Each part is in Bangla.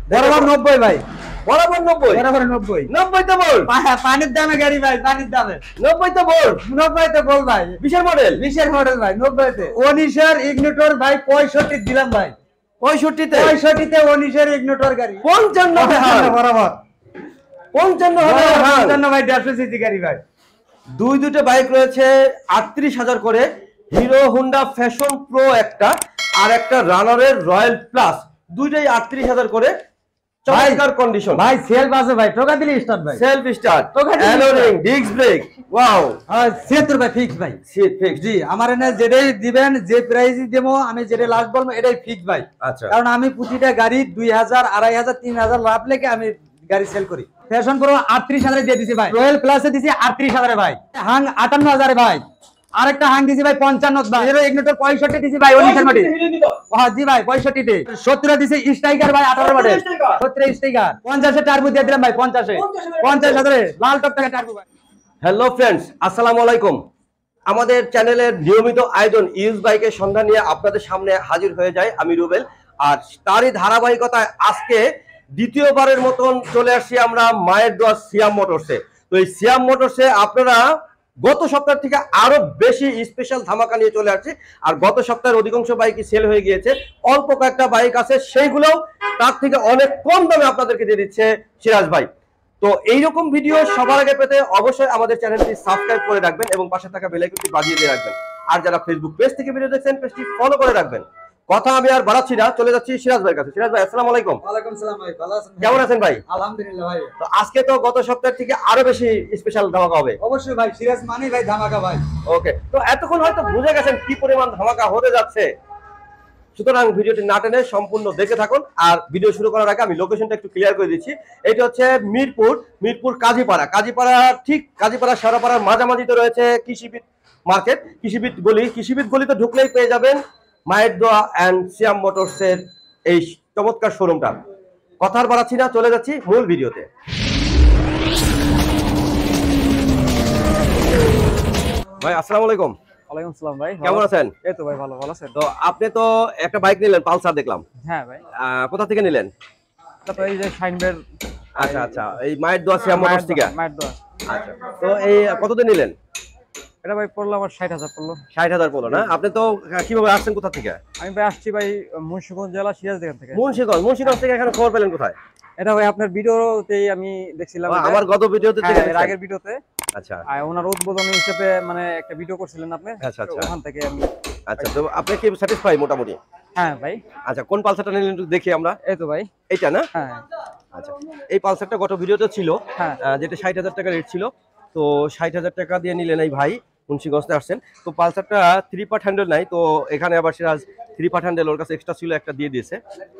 বরাবর 90 ভাই, বরাবর 90, বরাবর 90, 90 তো বল, পানির দামে গাড়ি ভাই, পানির দামে 90 তো বল, 90 তে বল ভাই, বিশের মডেল, 20 এর মডেল ভাই, 90 তে 19 এর ইগনিটর ভাই 65 দিলাম ভাই, 65 তে 65 তে 19 এর ইগনিটর গাড়ি 55 বরাবর 55 হবে 55 ভাই, 150 সিসি গাড়ি ভাই। দুটো বাইক রয়েছে 38,000 করে, হিরো হোন্ডা ফ্যাশন প্রো একটা আর একটা রানারের রয়্যাল প্লাস, দুইটাই 38,000 করে। চমৎকার কন্ডিশন ভাই, সেলফ আছে ভাই, টোকা দিলে স্টার্ট ভাই, সেলফ স্টার্ট, টোকা দিলে অ্যালোরিং, ডিস্ক ব্রেক, ওয়াও, 76 ভাই ফিক্স ভাই, সিট ফিক্স। জি আমার এনে যেটাই দিবেন, যে প্রাইসই দেবো আমি, যেটা লাস্ট বলবো এটাই ফিক্স ভাই। আচ্ছা, কারণ আমি প্রতিটা গাড়ি 2000, 2500, 3000 লাভ লেগে আমি গাড়ি সেল করি। ফ্যাশন প্রো 38,000 দিয়ে দিছি ভাই, রয়্যাল প্লাসে দিছি 38,000 ভাই, হাং 58,000 ভাই, আরেকটা হাং দিছি ভাই 55 ভাই, এর ইগনিটর 65 দিছি ভাই 19 এর মডেল। হ্যাঁ জি ভাই 65 তে 17 দিছি স্ট্রাইকার ভাই 18 মডেল, 17 স্ট্রাইকার 50 এ টার্বো দিয়ে দিলাম ভাই, 50 এ 50,000 লাল টকটকে টার্বো ভাই। হ্যালো ফ্রেন্ডস, আসসালামু আলাইকুম। আমাদের চ্যানেলের নিয়মিত আয়োজন ইউজ বাইকের সন্ধান নিয়ে আপনাদের সামনে হাজির হয়ে যায় আমি রুবেল। আর তারই ধারাবাহিকতায় আজকে দ্বিতীয়বারের মতন চলে আসছি আমরা মায়ের দোয়া সিয়াম মোটরসে। তো এই সিয়াম মোটরসে আপনারা গত সপ্তাহ থেকে আরো বেশি স্পেশাল ধামাকা নিয়ে চলে আসছে। আর গত সপ্তাহের অধিকাংশ বাইকই সেল হয়ে গিয়েছে, অল্প কয়েকটা বাইক আছে সেইগুলোও তার থেকে অনেক কম দামে আপনাদেরকে দিয়ে দিচ্ছে সিরাজ ভাই। তো এইরকম ভিডিও সবার আগে পেতে অবশ্যই আমাদের চ্যানেলটি সাবস্ক্রাইব করে রাখবেন এবং পাশে থাকা বেল আইকনটি বাজিয়ে দিয়ে রাখবেন। আর যারা ফেসবুক পেজ থেকে ভিডিও দেখছেন, পেজটি ফলো করে রাখবেন। কথা আমি আর বাড়াচ্ছি না, চলে যাচ্ছি সিরাজ ভাইয়ের কাছে। সিরাজ ভাই, আসসালামু আলাইকুম। ওয়ালাইকুম সালাম ভাই, ভালো আছেন? কেমন আছেন ভাই? আলহামদুলিল্লাহ ভাই। তো আজকে তো গত সপ্তাহ থেকে আরো বেশি স্পেশাল ধামাকা হবে। অবশ্যই ভাই, সিরাজ মানেই ভাই ধামাকা ভাই। ওকে, তো এতক্ষণ হয়তো বুঝে গেছেন কি পরিমাণ ধামাকা হতে যাচ্ছে, সুতরাং ভিডিওটি না টেনে সম্পূর্ণ দেখে থাকুন। আর ভিডিও শুরু করার আগে আমি লোকেশনটা একটু ক্লিয়ার করে দিচ্ছি। এটা হচ্ছে মিরপুর কাজীপাড়া, ঠিক কাজীপাড়া শেওড়াপাড়ার মাঝামাঝিতে রয়েছে কৃষিবিদ মার্কেট, কৃষিবিদ গলিতে ঢুকলেই পেয়ে যাবেন মায়ের দোয়া অ্যান্ড সিয়াম মোটরসের এই চমৎকার শোরুমটা। কথা আর বাড়াচ্ছি না, চলে যাচ্ছি মূল ভিডিওতে। ভাই আসসালামু আলাইকুম। ওয়ালাইকুম আসসালাম ভাই, কেমন আছেন? এই তো ভাই, ভালো আছেন? তো আপনি তো একটা বাইক নিলেন, পালসার দেখলাম। হ্যাঁ ভাই, কোথা থেকে নিলেন? তারপর এই যে শাইনবের। আচ্ছা, এই মায়ের দোয়া সিয়াম মোটরস থেকে। মায়ের দোয়া। আচ্ছা, তো এই কতদিন নিলেন? এটা ভাই পড়লো আমার 60,000 পড়লো। 60,000 পড়লো না? আপনি তো কিভাবে আসছেন, কোথা থেকে? আমি ভাই আসছি ভাই মুন্সিগঞ্জ জেলা সিরাজদিঘান থেকে। মুন্সিগঞ্জ থেকে এখানে খবর পেলেন কোথায়? এটা ভাই আপনার ভিডিওতেই আমি দেখছিলাম, আমার গত ভিডিওতে এর আগের ভিডিওতে। আচ্ছা, আর ওনার উদ্বোধনী হিসেবে মানে একটা ভিডিও করছিলেন আপনি। আচ্ছা, ওখান থেকে আমি। আচ্ছা, তো আপনি কি স্যাটিসফাই মোটামুটি? হ্যাঁ ভাই। আচ্ছা, কোন পালসারটা নিলেন একটু দেখি আমরা। এই তো ভাই, এইটা না? হ্যাঁ। আচ্ছা, এই পালসারটা গত ভিডিওতে ছিল, হ্যাঁ, যেটা 60,000 টাকা রেট ছিল। তো 60,000 টাকা দিয়ে নিলেন এই ভাই, মুন্সিগঞ্জে আসছেন। তো পালসারটা 3 পার্ট হ্যান্ডেল নাই, তো এখানে আবার সিরাজ 3 পার্ট হ্যান্ডেল ওর কাছে এক্সট্রা ছিল, একটা দিয়ে দিয়েছে।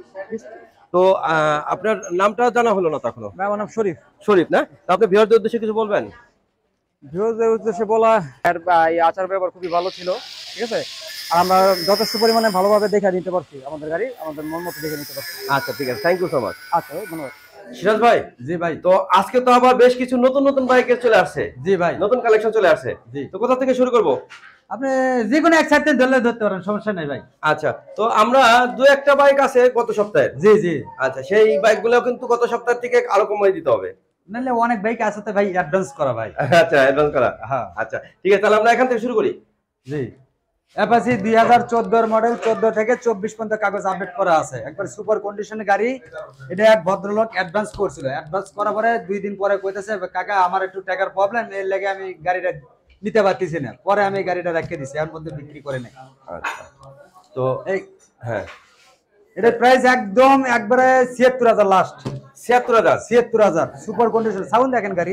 তো আপনার নামটা জানা হলো না তখনও। আমার নাম শরীফ না? তো আপনি ভিউয়ারদের উদ্দেশ্যে কিছু বলবেন? ভিউয়ারদের উদ্দেশ্যে বলা, এই আচার ব্যবহার খুবই ভালো ছিল, ঠিক আছে। আর আমরা যথেষ্ট পরিমাণে ভালোভাবে দেখে নিতে পারছি, আমাদের গাড়ি আমাদের মন মতো দেখে নিতে পারছি। আচ্ছা, ঠিক আছে, থ্যাংক ইউ সো মাচ। আচ্ছা ভাই, ধন্যবাদ। সিরাজ ভাই। জি ভাই। তো আজকে তো আবার বেশ কিছু নতুন বাইকের চলে আসছে। জি ভাই, নতুন কালেকশন চলে আসছে। জি। তো কোথা থেকে শুরু করব? আপনি যে কোনো এক সাইড ধরতে পারেন, সমস্যা নাই ভাই। আচ্ছা, তো আমরা দু একটা বাইক আছে গত সপ্তাহে। জি। আচ্ছা, সেই বাইকগুলো কিন্তু গত সপ্তাহ থেকে আরো কমিয়ে দিতে হবে। নাহলে অনেক বাইক আছে তো ভাই, অ্যাডভান্স করা ভাই। আচ্ছা, অ্যাডভান্স করা। হ্যাঁ, আচ্ছা, ঠিক আছে, তাহলে আমরা এখান থেকে শুরু করি। জি। অ্যাপাচি 2014 এর মডেল, 14 থেকে 24 পর্যন্ত কাগজ আপডেট করা আছে, একবার সুপার কন্ডিশনের গাড়ি। এটা এক ভদ্রলোক অ্যাডভান্স করছিল, অ্যাডভান্স করার পরে 2 দিন পরে কইতেছে কাকা আমার একটু টাকার প্রবলেম, এর লাগে আমি গাড়িটা নিতে পারতেছি না। পরে আমি গাড়িটা রেখে দিছি, এর মধ্যে বিক্রি করে নাই। আচ্ছা, তো এই হ্যাঁ, এটা প্রাইস একদম একবারে 76,000 লাস্ট। 76,000 সুপার কন্ডিশন, সাউন্ড দেখেন গাড়ি।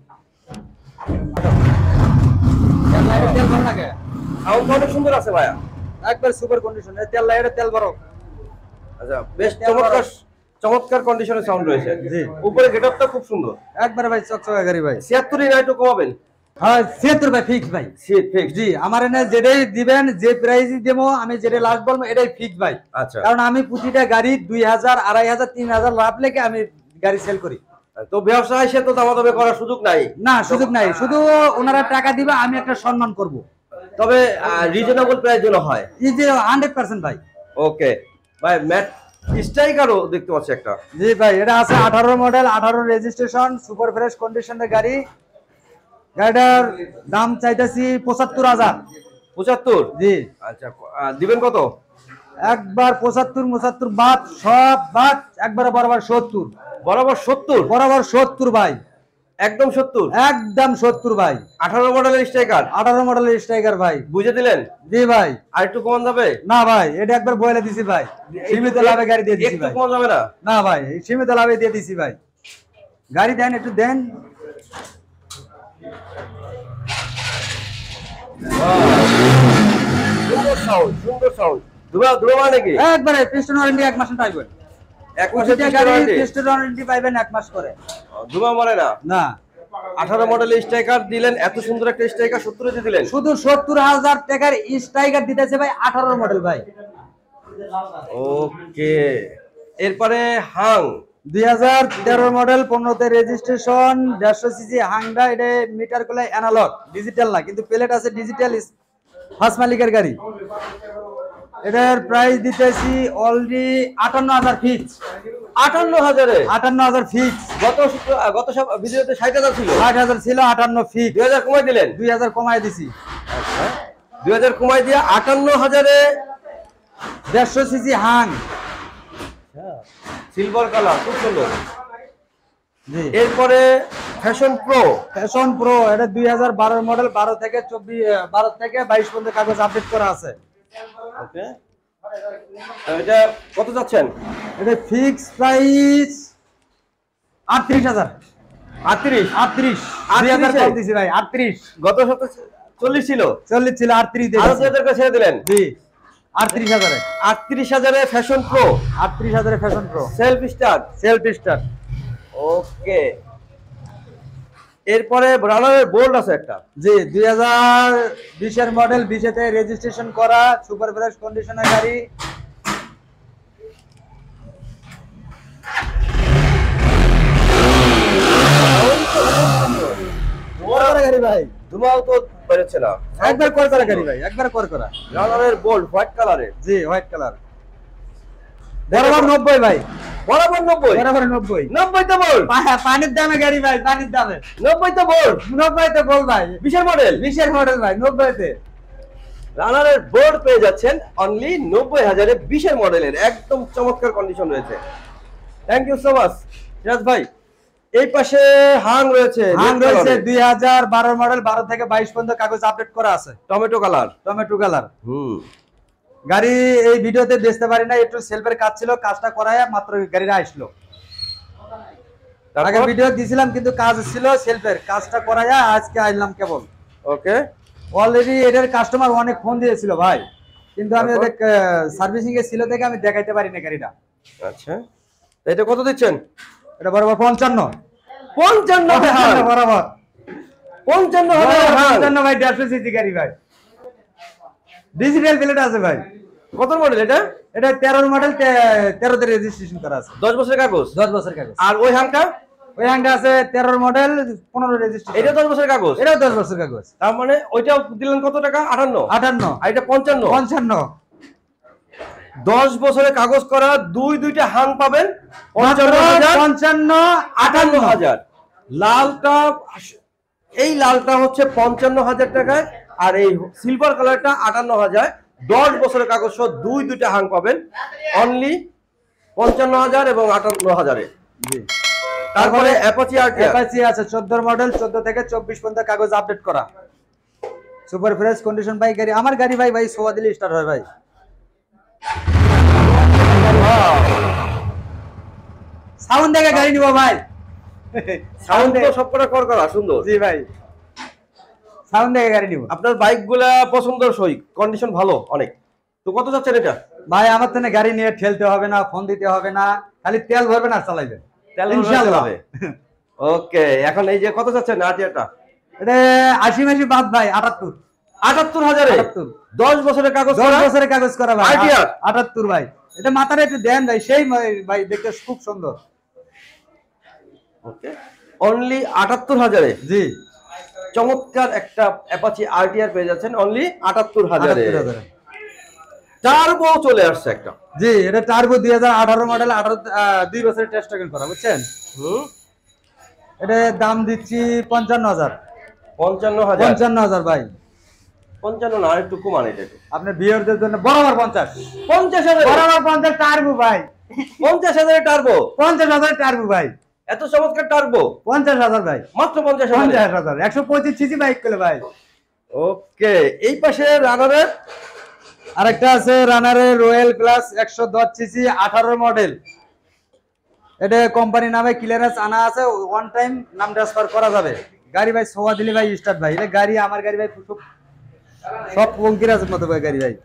সাউন্ড অনেক সুন্দর আছে ভাইয়া, একবার সুপার কন্ডিশন, তেল লাগে, তেল ভরো। আচ্ছা, বেশ চমৎকার কন্ডিশনের সাউন্ড রয়েছে। জি, উপরে গেটআপটা খুব সুন্দর, একবারে ভাই চকচকা গাড়ি ভাই। 76 না একটু কমাবেন? হ্যাঁ 76 ভাই, ফিক্স ভাই, ফিক্স। জি আমার এনে যেটাই দিবেন, যে প্রাইসই দেবো আমি, যেটা লাস্ট বলবো এটাই ফিক্স ভাই। আচ্ছা, কারণ আমি প্রতিটা গাড়ি 2000, 2500, 3000 লাভ লেগে আমি গাড়ি সেল করি। তো ব্যবসায় সে তো দামাদামি করার সুযোগ নাই। না, সুযোগ নাই, শুধু ওনারা টাকা দিবে, আমি একটা সম্মান করব। তবে রিজনেবল প্রাইস যেন হয়। এই যে 100% ভাই। ওকে ভাই, ম্যাট স্ট্রাইকারও দেখতে পাচ্ছি একটা। জি ভাই, এটা আছে 18 মডেল, 18 রেজিস্ট্রেশন, সুপার ফ্রেশ কন্ডিশনের গাড়ি। গাড়িটার দাম চাইতেছি 75,000। 75? জি, আচ্ছা, দিবেন কত? একবার 75 বাদ, সব বাদ, একবারে বরাবর 70। বরাবর 70? বরাবর 70 ভাই, একদম 70? একদম 70 ভাই। 18 মডেলের স্ট্রাইকার 18 মডেলের স্ট্রাইকার ভাই। বুঝে দিলেন? জি ভাই। আর একটু কমান যাবে? না ভাই, এটা একবার বলে দিছি ভাই, সীমিত লাভে গাড়ি দিয়ে দিছি একটু ভাই। কমান যাবে না? না ভাই, সীমিত লাভে দিয়ে দিছি ভাই। গাড়ি দেন, একটু দেন। সুন্দর সাউন্ড, সুন্দর সাউন্ড। দুবা মানে কি? একবারে পিস্টন ওয়ারেন্টি 1 মাসের পাইবেন। এক মাসের প্রতিটা গাড়ি পিস্টন ওয়ারেন্টি পাইবেন 1 মাস করে। দুবা মানে না? না, 18 মডেলের স্ট্রাইকার দিলেন, এত সুন্দর একটা স্ট্রাইকার 70 দিয়ে দিলেন। শুধু 70,000 টাকার স্ট্রাইকার দিতেছে ভাই, 18 মডেল ভাই। ওকে, এরপরে হাং 2013 মডেল, 15তে রেজিস্ট্রেশন, 150 সিসি হাংডা। এটা মিটার গুলো অ্যানালগ, ডিজিটাল না, কিন্তু প্লেট আছে ডিজিটাল। ফার্স্ট মালিকের গাড়ি। এটার প্রাইস দিতেছি অলরেডি 58,000 ফিক্স। 58,000-এ? 58,000 ফিক্স। গত সব ভিডিওতে 60,000 ছিল। 60,000 ছিল, 58 ফিক্স। 2000 কমাই দিলেন? 2000 কমায় দিছি। 2000 কমাই দিয়ে 58,000-এ 150 সিসি হাং। সিলভার কালার, খুব সুন্দর। জি, এরপরে ফ্যাশন প্রো। ফ্যাশন প্রো, এটা 2012 মডেল, 12 থেকে 22 পর্যন্ত কাগজ আপডেট করা আছে। ওকে, এটা কত যাচ্ছেন? এটা ফিক্স প্রাইস 38,000। 38? 38 2000 কম দিছি ভাই। 38 গত সপ্তাহে 40 ছিল। 40 ছিল, 38 আরো দিয়েছি। 2000 করে ছেড়ে দিলেন। জি, 38,000 এ। 38,000-এ ফ্যাশন প্রো। 38,000 এ fashion pro, self start. Self start. Okay, এরপরে রানারের বোল্ট আছে একটা। জি, 2020 এর মডেল, 20 তে রেজিস্ট্রেশন করা, সুপার ফ্রেশ কন্ডিশনের গাড়ি। গাড়ি ভাই, ধুমাও তো বেরোচ্ছে না। একবার কর করা গাড়ি ভাই, একবার কর করা। রানারের বোল্ট হোয়াইট কালারের। জি, হোয়াইট কালার। বরাবর 90 ভাই, বরাবর 90? বরাবর 90। 90 তো বোল্ট? পানির দামে গাড়ি ভাই, পানির দামে। 90 তো বোল্ট? 90 তে বল ভাই, 20 মডেল। 20 এর মডেল ভাই, 90 তে। রানারের বোর্ড পেয়ে যাচ্ছেন অনলি 90,000-এ, 20 মডেলের, একদম চমৎকার কন্ডিশন রয়েছে। Thank you so much Siraj ভাই। এই পাশে হাং রয়েছে। হাং রয়েছে 2012 মডেল, 12 থেকে 22 পর্যন্ত কাগজ আপডেট করা আছে। Tomato colour. Tomato colour. হুম, গাড়ি এই ভিডিওতে বেচতে পারি না, একটু সেলফের কাজ ছিল, কাজটা করায় মাত্র গাড়িটা আসলো। আগে ভিডিও দিছিলাম, কিন্তু কাজ ছিল সেলফের, কাজটা করায় আজকে আইলাম কেবল। ওকে, অলরেডি এটার কাস্টমার অনেক ফোন দিয়েছিল ভাই, কিন্তু আমি ওদের সার্ভিসিং এ ছিল থেকে আমি দেখাইতে পারি না গাড়িটা। আচ্ছা, এটা কত দিচ্ছেন? এটা বরাবর 55। 55,000? বরাবর 55,000 হাং। 55 ভাই, 150 সিসি গাড়ি ভাই, ডিজিটাল প্লেট আছে ভাই। কত মডেল এটা? এটা 13 মডেল, 13 তে রেজিস্ট্রেশন করা আছে। 10 বছরের কাগজ? 10 বছর কাগজ। আর ওই হাংটা? ওই হাংটা আছে 13 মডেল, 15 রেজিস্ট্রেশন। এটা 10 বছরের কাগজ? এটাও 10 বছর কাগজ। তার মানে ওইটা দিলেন কত টাকা? 58? 58। আর এটা 55? 55। 10 বছরের কাগজ করা দুইটা হাং পাবেন 55, 58,000। লালটা, এই লালটা হচ্ছে 55,000 টাকায়, আর এই সিলভার কালারটা 58,000। 10 বছরের কাগজ সহ দুইটা হাং পাবেন অনলি 55,000 এবং 58,000-এ। জি, তারপরে অ্যাপাচি আরটিআর। অ্যাপাচি আছে 14 মডেল, 14 থেকে 24 পর্যন্ত কাগজ আপডেট করা, সুপার ফ্রেশ কন্ডিশন ভাই গাড়ি। আমার গাড়ি ভাই ভাই সোয়া দিলে স্টার্ট হয় ভাই। সাউন্ড দেখে গাড়ি নিব ভাই। সাউন্ড তো সবকটা করা সুন্দর। জি ভাই, সাউন্ড দেখে গাড়ি নিব। আপনার বাইকগুলা পছন্দসই, কন্ডিশন ভালো অনেক। তো কত যাচ্ছেন এটা? ভাই আমার তো গাড়ি নিয়ে ঠেলতে হবে না, ফোন দিতে হবে না, খালি তেল ভরবেন আর চালাইবেন, ইনশাআল্লাহ। ওকে, এখন এই যে কত যাচ্ছেন আরটিআরটা? এটা 80 মাসি বাদ ভাই, 78। 78,000-এ 10 বছরের কাগজ 10 করা? বছরের কাগজ করা ভাই, আরটিআর 78 ভাই। এটা মাথাটা একটু দেন ভাই, সেই ভাই দেখতে খুব সুন্দর। ওকে, অনলি 78,000-এ জি, চমৎকার একটা অ্যাপাচি আরটিআর পেয়ে যাচ্ছেন অনলি 78,000-এ। টার্বো চলে আসছে একটা। জি, এটা টার্বো 2018 মডেল, 2 বছরের টেস্ট ট্রাকেল করা, বুঝছেন? এটা দাম দিচ্ছি 55,000। 55,000? 55,000 ভাই। 55 না, একটু কমান এটা একটু। আপনার বিয়ারদের জন্য বরাবর 50। 50,000? বরাবর 50 টার্বো ভাই। 50,000 টার্বো? 50,000 টার্বো ভাই। এত চমৎকার টার্বো? 50,000 ভাই। মাত্র 50,000? 50,000 125 সিসি বাইক পেলে ভাই। ওকে, এই পাশে রানারের আরেকটা আছে রানারের রয়্যাল প্লাস 110 সিসি 18 মডেল। এটা কোম্পানি নামে ক্লিয়ারেন্স আনা আছে, ওয়ান টাইম নাম ট্রান্সফার করা যাবে। গাড়ি ভাই সোয়া দিলে ভাই স্টার্ট ভাই। এটা গাড়ি আমার গাড়ি ভাই সব পঙ্কিরাজের মতো ভাই গাড়ি ভাই।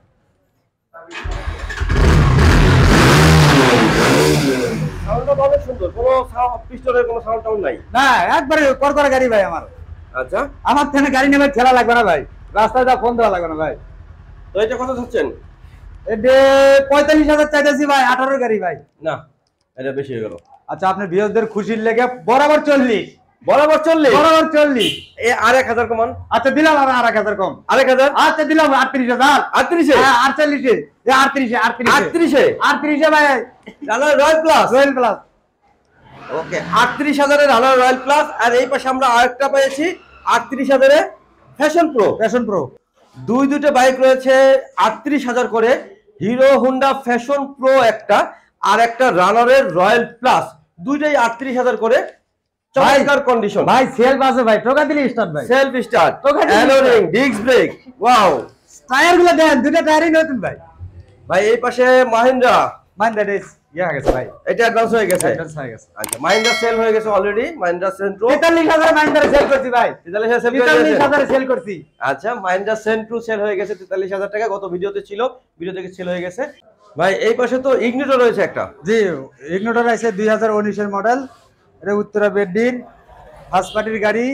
সাউন্ডটা ভালো সুন্দর, কোনো পিস্টনের কোনো সাউন্ড টাউন নাই? না, একবারে করকরা গাড়ি ভাই আমার। আচ্ছা, আমার থেকে গাড়ি নেবে খেলা লাগবে না ভাই, রাস্তায় যা ফোন দেওয়া লাগবে না ভাই। তো এটা কত চাচ্ছেন? এটা 45,000 চাইতেছি ভাই, 18 গাড়ি ভাই। না, এটা বেশি হয়ে গেল। আচ্ছা, আপনার বিয়সদের খুশির লেগে বরাবর 40। বরাবর 40? বরাবর 40। এ আর 1,000 কমান। আচ্ছা দিলাম আর 1,000 কম। 1,000? আচ্ছা দিলাম 38,000। 38? হ্যাঁ 48 এ। 38 38 ভাই। Runner Royal Plus? Royal Plus. Okay, 38,000 এর রানার রয়্যাল প্লাস। আর এই পাশে আমরা আরেকটা পেয়েছি 38,000 এ ফ্যাশন প্রো। Passion pro. দুটো বাইক রয়েছে 38,000 করে। হিরো হোন্ডা ফ্যাশন প্রো একটা, আর একটা রানারের রয়্যাল প্লাস, দুইটাই 38,000 করে। চমৎকার কন্ডিশন ভাই, সেলফ আছে ভাই, টোকা দিলে স্টার্ট ভাই। সেলফ স্টার্ট, টোকা দিলে অ্যালোরিং, ডিস্ক ব্রেক, ওয়াও। টায়ার গুলো দেন, দুটো টায়ারই নতুন ভাই। ভাই এই পাশে মাহিন্দ্রা, মাইন্ড দ্যাট ইজ ইয়া গেছে ভাই, এটা অ্যাডভান্স হয়ে গেছে। অ্যাডভান্স হয়ে গেছে। আচ্ছা, মাহিন্দ্রা সেল হয়ে গেছে অলরেডি, মাহিন্দ্রা সেন্ট্রো 43,000 মাইন্ডারে সেল করছি ভাই। 43,000 সেল হয়ে গেছে। 43,000 সেল করছি। আচ্ছা, মাহিন্দ্রা সেন্ট্রো সেল হয়ে গেছে 43,000 টাকা। গত ভিডিওতে ছিল, ভিডিও থেকে সেল হয়ে গেছে। ভাই এই পাশে তো ইগনিটর রয়েছে একটা। জি, ইগনিটর আছে 2019 এর মডেল। এটা উত্তরা বেডডিন, ফার্স্ট পার্টির গাড়ি,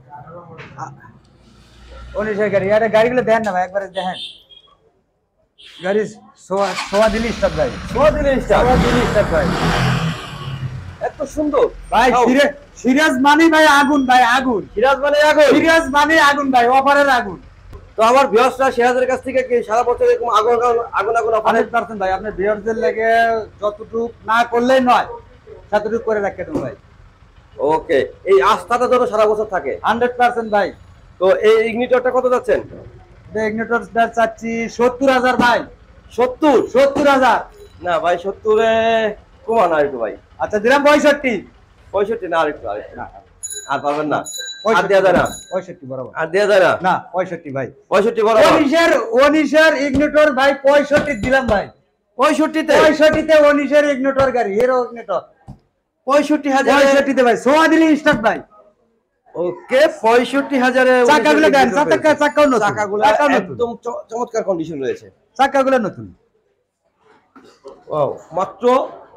19 এর গাড়ি। আরে গাড়িগুলো দেন না ভাই, একবারে দেখেন। গাড়ি সোয়া দিলি স্টার্ট ভাই। সোয়া দিলে স্টার্ট? সোয়া দিলি স্টার্ট ভাই। এত সুন্দর ভাই, সিরিয়াস মানি ভাই, আগুন ভাই, আগুন। সিরাজ মানে আগুন? সিরিয়াস মানি আগুন ভাই, অফারের আগুন। তো আমার ভিউয়ার্সরা সিরাজের কাছ থেকে কি সারা বছর এরকম আগুন আগুন আগুন অফার? 100% ভাই, আপনার ভিউয়ারদের লাগে যতটুকু না করলেই নয়, ততটুকু করে রাখতে দেবো ভাই। ওকে, এই আস্থাটা যেন সারা বছর থাকে। 100% ভাই। তো এই ইগনিটরটা কত যাচ্ছেন? ইগনিটর চাচ্ছি 70,000 ভাই। 70? 70,000। না ভাই, 70 এ কমান আর একটু ভাই। আচ্ছা দিলাম 65। 65 না, আর একটু না, আর পারবেন না? আর দেয়া যায় না? 65 বরাবর। আর দেয়া যায় না? না, 65 ভাই। 65 বরাবর? 19 এর ইগনিটর ভাই 65 দিলাম ভাই। 65 তে? 65 তে 19 এর ইগনিটর গাড়ি, হিরো ইগনিটর। 65,000? 65 তে ভাই, সোয়া দিলি স্টার্ট ভাই। ওকে, 65,000 এ চাকাগুলো দেন, চাকাও নতুন। চাকাগুলো একদম চমৎকার কন্ডিশন রয়েছে। চাকাগুলো নতুন। ওয়াও, মাত্র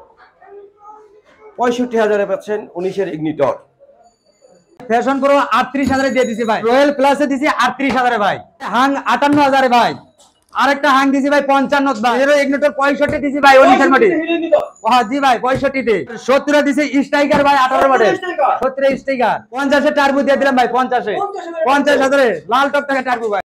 65,000 এ পাচ্ছেন 19 এর ইগনিটর। ফ্যাশন প্রো 38,000 দিয়ে দিছি ভাই। রয়্যাল প্লাসে দিছি 38,000 ভাই। হাং 58,000 ভাই। আরেকটা হাং দিছি ভাই 55 ভাই। হিরো ইগনিটর 65 দিছি ভাই 19 এর মডেল। হ্যাঁ জি ভাই, 65 তে। 70 দিছি স্ট্রাইকার ভাই 18 মডেল। 70 স্ট্রাইকার। 50 এ টার্বো দিয়ে দিলাম ভাই, 50 এ। 50,000 এ লাল টকটকে টার্বো ভাই।